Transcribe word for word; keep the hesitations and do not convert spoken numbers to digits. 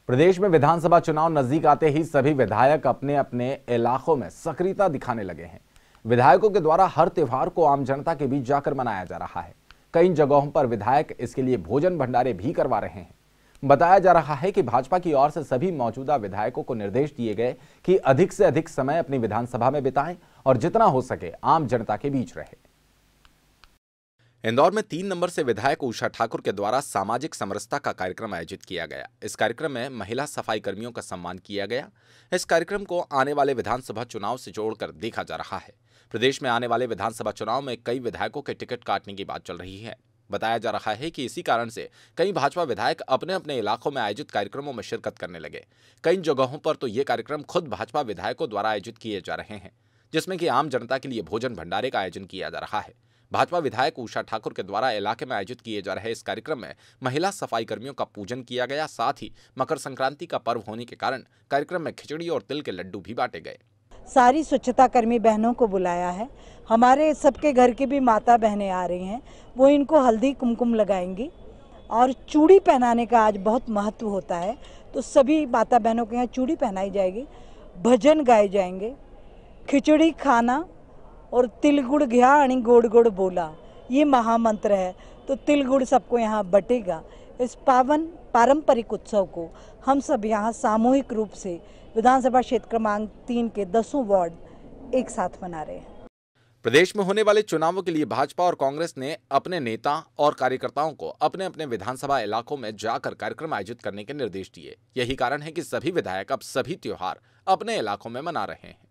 प्रदेश में विधानसभा चुनाव नजदीक आते ही सभी विधायक अपने अपने इलाकों में सक्रियता दिखाने लगे हैं। विधायकों के द्वारा हर त्योहार को आम जनता के बीच जाकर मनाया जा रहा है। कई जगहों पर विधायक इसके लिए भोजन भंडारे भी करवा रहे हैं। बताया जा रहा है कि भाजपा की ओर से सभी मौजूदा विधायकों को निर्देश दिए गए कि अधिक से अधिक समय अपनी विधानसभा में बिताएं और जितना हो सके आम जनता के बीच रहे। इंदौर में तीन नंबर से विधायक उषा ठाकुर के द्वारा सामाजिक समरसता का कार्यक्रम आयोजित किया गया। इस कार्यक्रम में महिला सफाई कर्मियों का सम्मान किया गया। इस कार्यक्रम को आने वाले विधानसभा चुनाव से जोड़कर देखा जा रहा है। प्रदेश में आने वाले विधानसभा चुनाव में कई विधायकों के टिकट काटने की बात चल रही है। बताया जा रहा है कि इसी कारण से कई भाजपा विधायक अपने अपने इलाकों में आयोजित कार्यक्रमों में शिरकत करने लगे। कई जगहों पर तो ये कार्यक्रम खुद भाजपा विधायकों द्वारा आयोजित किए जा रहे हैं, जिसमें कि आम जनता के लिए भोजन भंडारे का आयोजन किया जा रहा है। भाजपा विधायक उषा ठाकुर के द्वारा इलाके में आयोजित किए जा रहे इस कार्यक्रम में महिला सफाई कर्मियों का पूजन किया गया। साथ ही मकर संक्रांति का पर्व होने के कारण कार्यक्रम में खिचड़ी और तिल के लड्डू भी बांटे गए। सारी स्वच्छता कर्मी बहनों को बुलाया है। हमारे सबके घर की भी माता बहनें आ रही हैं, वो इनको हल्दी कुमकुम लगाएंगी और चूड़ी पहनाने का आज बहुत महत्व होता है। तो सभी माता बहनों के यहाँ चूड़ी पहनाई जाएगी, भजन गाए जाएंगे, खिचड़ी खाना और तिल गुड़ घ्या आणि गोड़ गोड़ बोला, ये महामंत्र है। तो तिल गुड़ सबको यहाँ बटेगा। इस पावन पारंपरिक उत्सव को हम सब यहाँ सामूहिक रूप से विधानसभा क्षेत्र क्रमांक तीन के दसों वार्ड एक साथ मना रहे हैं। प्रदेश में होने वाले चुनावों के लिए भाजपा और कांग्रेस ने अपने नेता और कार्यकर्ताओं को अपने अपने विधानसभा इलाकों में जाकर कार्यक्रम आयोजित करने के निर्देश दिए। यही कारण है कि सभी विधायक अब सभी त्योहार अपने इलाकों में मना रहे हैं।